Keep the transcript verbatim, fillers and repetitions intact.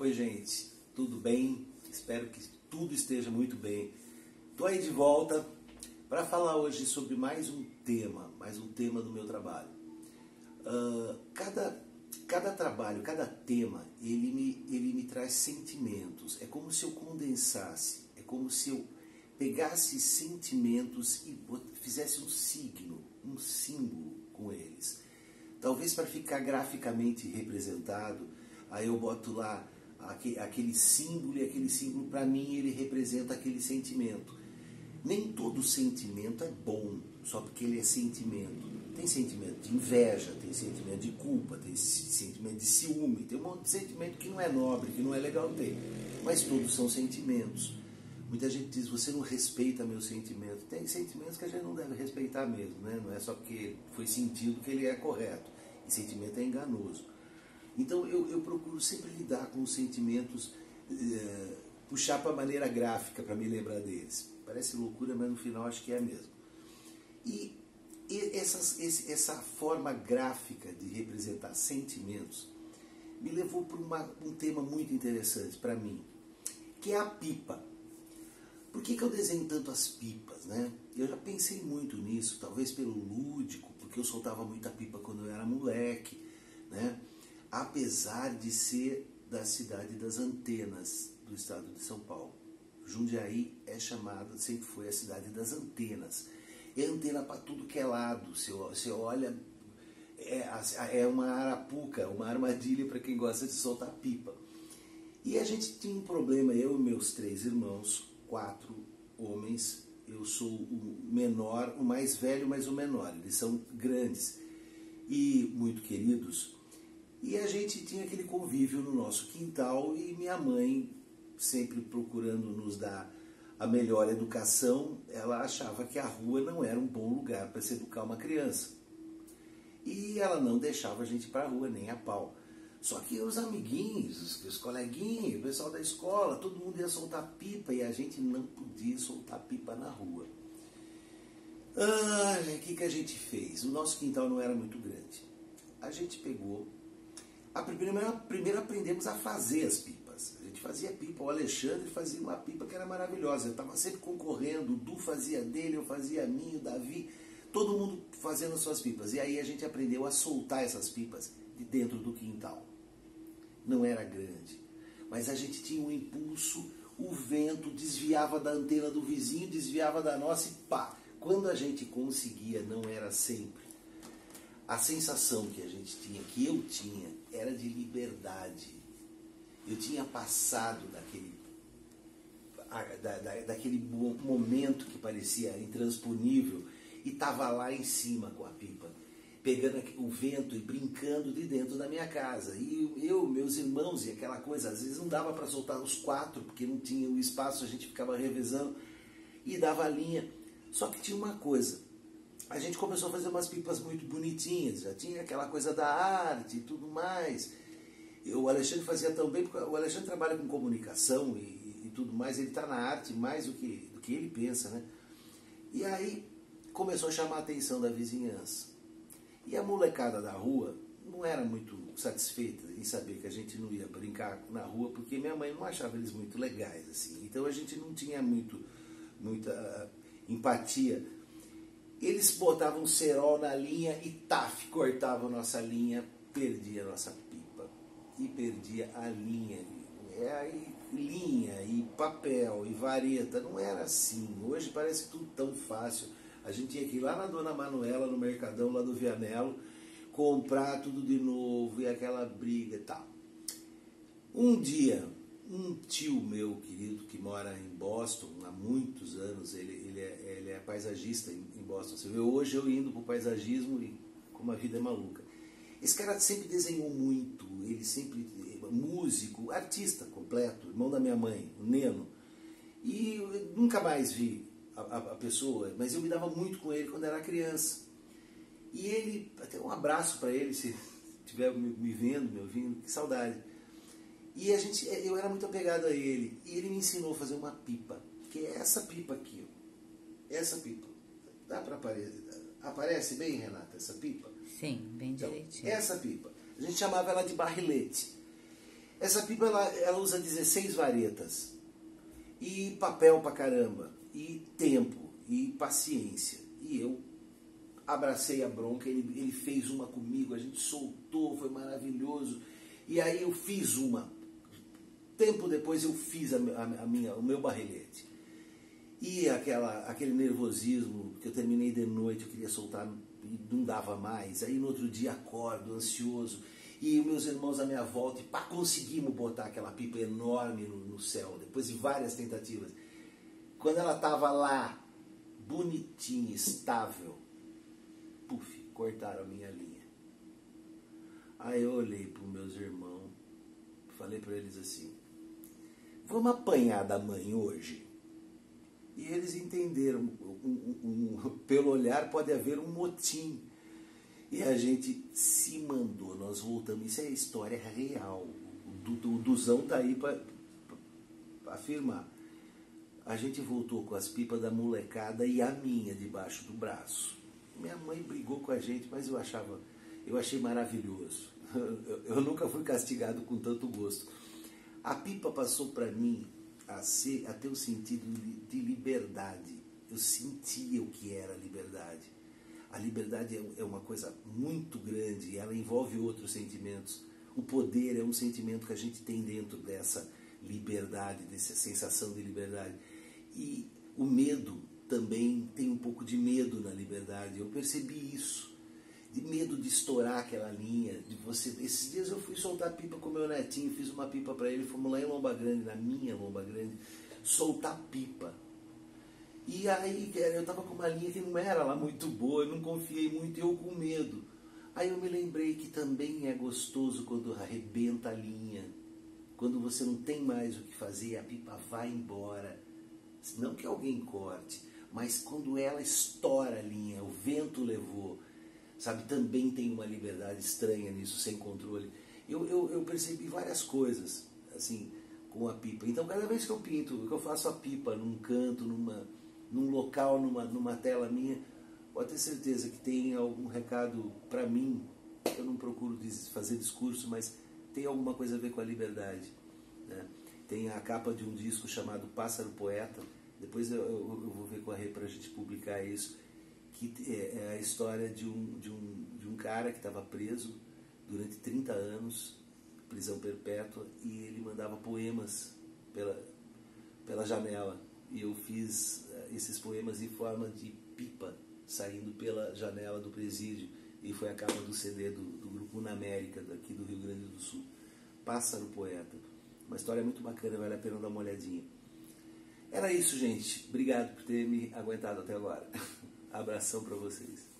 Oi, gente, tudo bem? Espero que tudo esteja muito bem. Estou aí de volta para falar hoje sobre mais um tema, mais um tema do meu trabalho. Uh, cada, cada trabalho, cada tema, ele me, ele me traz sentimentos. É como se eu condensasse, é como se eu pegasse sentimentos e fizesse um signo, um símbolo com eles. Talvez para ficar graficamente representado, aí eu boto lá aquele símbolo, e aquele símbolo para mim ele representa aquele sentimento. Nem todo sentimento é bom, só porque ele é sentimento. Tem sentimento de inveja, tem sentimento de culpa, tem sentimento de ciúme, tem um monte de sentimento que não é nobre, que não é legal ter. Mas todos são sentimentos. Muita gente diz, você não respeita meu sentimento. Tem sentimentos que a gente não deve respeitar mesmo, né? Não é só porque foi sentido que ele é correto. E sentimento é enganoso. Então eu, eu procuro sempre lidar com os sentimentos, é, puxar para a maneira gráfica para me lembrar deles. Parece loucura, mas no final acho que é mesmo. E, e essas, esse, essa forma gráfica de representar sentimentos me levou para um tema muito interessante para mim, que é a pipa. Por que, que eu desenho tanto as pipas, né? Eu já pensei muito nisso, talvez pelo lúdico, porque eu soltava muita pipa quando eu era moleque, né? Apesar de ser da cidade das antenas do estado de São Paulo. Jundiaí é chamada, sempre foi a cidade das antenas. É antena para tudo que é lado, você, você olha, é, é uma arapuca, uma armadilha para quem gosta de soltar pipa. E a gente tinha um problema, eu e meus três irmãos, quatro homens, eu sou o menor, o mais velho, mas o menor. Eles são grandes e muito queridos. E a gente tinha aquele convívio no nosso quintal e minha mãe, sempre procurando nos dar a melhor educação, ela achava que a rua não era um bom lugar para se educar uma criança. E ela não deixava a gente ir para a rua, nem a pau. Só que os amiguinhos, os, os coleguinhas, o pessoal da escola, todo mundo ia soltar pipa e a gente não podia soltar pipa na rua. Ah, o que, que a gente fez? O nosso quintal não era muito grande. A gente pegou, a primeira, primeiro aprendemos a fazer as pipas. A gente fazia pipa, o Alexandre fazia uma pipa que era maravilhosa. Eu estava sempre concorrendo, o Du fazia dele, eu fazia a minha, o Davi, todo mundo fazendo as suas pipas. E aí a gente aprendeu a soltar essas pipas de dentro do quintal. Não era grande, mas a gente tinha um impulso, o vento desviava da antena do vizinho, desviava da nossa e pá! Quando a gente conseguia, não era sempre. A sensação que a gente tinha, que eu tinha, era de liberdade. Eu tinha passado daquele, da, da, daquele momento que parecia intransponível e estava lá em cima com a pipa, pegando o vento e brincando de dentro da minha casa. E eu, meus irmãos, e aquela coisa, às vezes não dava para soltar os quatro, porque não tinha o espaço, a gente ficava revezando e dava a linha. Só que tinha uma coisa, a gente começou a fazer umas pipas muito bonitinhas, já tinha aquela coisa da arte e tudo mais. E o Alexandre fazia tão bem, porque o Alexandre trabalha com comunicação e, e tudo mais, ele está na arte mais do que, do que ele pensa, né? E aí começou a chamar a atenção da vizinhança. E a molecada da rua não era muito satisfeita em saber que a gente não ia brincar na rua, porque minha mãe não achava eles muito legais, assim. Então a gente não tinha muito, muita uh, empatia. Eles botavam cerol na linha e taf, cortavam a nossa linha, perdia a nossa pipa. E perdia a linha. É aí, linha, e papel, e vareta. Não era assim. Hoje parece tudo tão fácil. A gente tinha que ir lá na Dona Manuela, no Mercadão, lá do Vianello, comprar tudo de novo, e aquela briga e tal. Um dia, um tio meu querido, que mora em Boston há muitos anos, ele, ele, é, ele é paisagista em, em Boston. Você vê, hoje eu indo para o paisagismo e como a vida é maluca. Esse cara sempre desenhou muito, ele sempre, músico, artista completo, irmão da minha mãe, o Neno. E eu nunca mais vi A, a, a pessoa, mas eu me dava muito com ele quando era criança. E ele, até um abraço para ele, se estiver me, me vendo, me ouvindo, que saudade. E a gente, eu era muito apegado a ele, e ele me ensinou a fazer uma pipa, que é essa pipa aqui, ó. Essa pipa. Dá para aparecer? Aparece bem, Renata, essa pipa? Sim, bem então, direitinho. Essa pipa. A gente chamava ela de barrilete. Essa pipa ela, ela usa dezesseis varetas, e papel pra caramba, e tempo, e paciência. E eu abracei a bronca, ele, ele fez uma comigo, a gente soltou, foi maravilhoso. E aí eu fiz uma. Tempo depois eu fiz a, a, a minha, o meu barrilhete. E aquela, aquele nervosismo, que eu terminei de noite, eu queria soltar e não dava mais. Aí no outro dia acordo, ansioso. E meus irmãos à minha volta, e pá, conseguimos botar aquela pipa enorme no, no céu, depois de várias tentativas. Quando ela estava lá, bonitinha, estável, puf, cortaram a minha linha. Aí eu olhei para os meus irmãos, falei para eles assim, vamos apanhar da mãe hoje? E eles entenderam, um, um, um, pelo olhar pode haver um motim. E a gente se mandou, nós voltamos, isso é história real, o, o Duzão tá aí para afirmar. A gente voltou com as pipas da molecada e a minha debaixo do braço. Minha mãe brigou com a gente, mas eu achava, eu achei maravilhoso. Eu, eu nunca fui castigado com tanto gosto. A pipa passou para mim a, ser, a ter o sentido de liberdade. Eu sentia o que era liberdade. A liberdade é uma coisa muito grande e ela envolve outros sentimentos. O poder é um sentimento que a gente tem dentro dessa liberdade, dessa sensação de liberdade. E o medo também tem um pouco de medo na liberdade. Eu percebi isso, de medo de estourar aquela linha. De você. Esses dias eu fui soltar pipa com meu netinho, fiz uma pipa para ele, fomos lá em Lomba Grande, na minha Lomba Grande, soltar pipa. E aí eu estava com uma linha que não era lá muito boa, eu não confiei muito, eu com medo. Aí eu me lembrei que também é gostoso quando arrebenta a linha, quando você não tem mais o que fazer, a pipa vai embora. Não que alguém corte, mas quando ela estoura a linha, o vento levou, sabe, também tem uma liberdade estranha nisso, sem controle. Eu, eu, eu percebi várias coisas, assim, com a pipa. Então cada vez que eu pinto, que eu faço a pipa num canto, numa... num local, numa, numa tela minha, pode ter certeza que tem algum recado para mim. Eu não procuro fazer discurso, mas tem alguma coisa a ver com a liberdade, né? Tem a capa de um disco chamado Pássaro Poeta, depois eu, eu, eu vou ver com a Rê para a gente publicar isso, que é, é a história de um, de um, de um cara que estava preso durante trinta anos, prisão perpétua, e ele mandava poemas pela, pela janela. E eu fiz esses poemas em forma de pipa, saindo pela janela do presídio. E foi a capa do C D do, do Grupo Na América, daqui do Rio Grande do Sul. Pássaro Poeta. Uma história muito bacana, vale a pena dar uma olhadinha. Era isso, gente. Obrigado por ter me aguentado até agora. Abração para vocês.